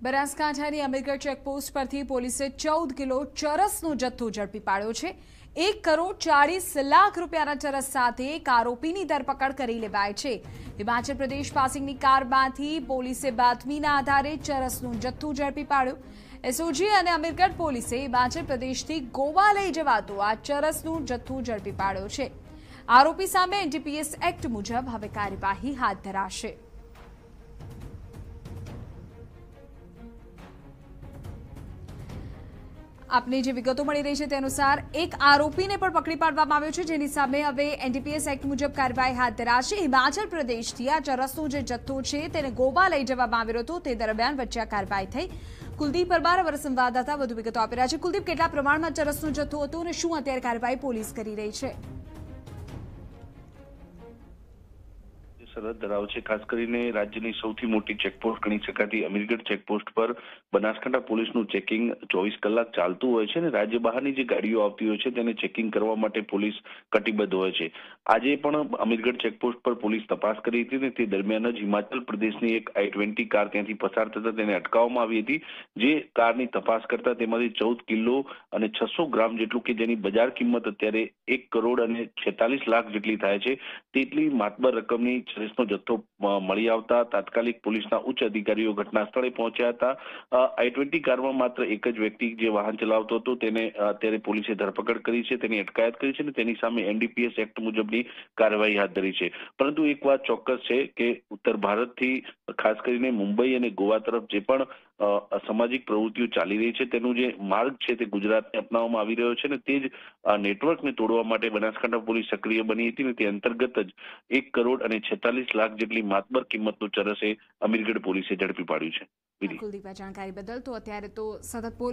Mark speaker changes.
Speaker 1: બનાસકાંઠાની Amirgadh checkpost પરથી પોલીસે 14 kilo ચરસનો જથ્થો ઝડપી પાડ્યો છે। 1,40,00,000 રૂપિયાના ચરસ સાથે એક આરોપીની ધરપકડ કરી લેવાઈ છે। હિમાચલ પ્રદેશ પાસિંગની કારમાંથી પોલીસે બાતમીના આધારે ચરસનો જથ્થો ઝડપી પાડ્યો। એસઓજી અને અમીરગઢ પોલીસે હિમાચલ પ્રદેશથી ગોવા લઈ જવાતો આ ચરસનો જથ્થો ઝડપી પાડ્યો છે। આરોપી સામે એનડીપીએસ એક્ટ મુજબ હવે કાર્યવાહી હાથ ધરાશે। આપને જે વિગતો મળી રહી છે તે અનુસાર એક આરોપીને પણ પકડી પાડવામાં આવ્યો છે, જેની સામે હવે એનડીપીએસ એક્ટ મુજબ કાર્યવાહી હાથ ધરાશે। હિમાચલ પ્રદેશથી આ ચરસનો જે જથ્થો છે તેને ગોવા લઈ જવામાં આવ્યો હતો, તે દરમિયાન વચ્ચે આ કાર્યવાહી થઈ। કુલદીપ પરમાર અમારા સંવાદદાતા વધુ વિગતો આપી રહ્યા છે। કુલદીપ, કેટલા પ્રમાણમાં ચરસનો જથ્થો હતો અને શું અત્યારે કાર્યવાહી પોલીસ કરી રહી છે?
Speaker 2: સરહદ ધરાવે છે। ખાસ કરીને રાજ્યની સૌથી મોટી ચેકપોસ્ટ ગણી શકાતી અમીરગઢ ચેકપોસ્ટ પર બનાસકાંઠા પોલીસનું ચેકિંગ 24 કલાક ચાલતું હોય છે અને રાજ્ય બહારની જે ગાડીઓ આવતી હોય છે તેને ચેકિંગ કરવા માટે પોલીસ કટિબદ્ધ હોય છે। આજે પણ અમીરગઢ ચેકપોસ્ટ પર પોલીસ તપાસ કરી હતી ને તે દરમિયાન જ હિમાચલ પ્રદેશની એક i20 કાર ત્યાંથી પસાર થતા તેને અટકાવવામાં આવી હતી। જે કારની તપાસ કરતા તેમાંથી 14 કિલો અને 600 ગ્રામ જેટલું કે જેની બજાર કિંમત અત્યારે 1,46,00,000 જેટલી થાય છે તેટલી માતબર રકમની નો જથ્થો મળી આવતા તાત્કાલિક પોલીસના ઉચ્ચ અધિકારીઓ ઘટના સ્થળે પહોંચ્યા હતા। i20 કારમાં માત્ર એક જ વ્યક્તિ જે વાહન ચલાવતો હતો તેને અત્યારે પોલીસે ધરપકડ કરી છે, તેની અટકાયત કરી છે અને તેની સામે એનડીપીએસ એક્ટ મુજબની કાર્યવાહી હાથ ધરી છે। પરંતુ એક વાત ચોક્કસ છે કે ઉત્તર ભારતથી ખાસ કરીને મુંબઈ અને ગોવા તરફ જે પણ અસામાજિક પ્રવૃત્તિઓ ચાલી રહી છે તેનું જે માર્ગ છે તે ગુજરાતને અપનાવવામાં આવી રહ્યો છે અને તે જ નેટવર્કને તોડવા માટે બનાસકાંઠા પોલીસ સક્રિય બની હતી ને તે અંતર્ગત જ 1,46,00,000 જેટલી માતબર કિંમતનું ચરસ અમીરગઢ પોલીસે ઝડપી પાડ્યું છે।
Speaker 1: કુલદીપ, જાણકારી બદલ તો અત્યારે તો સતત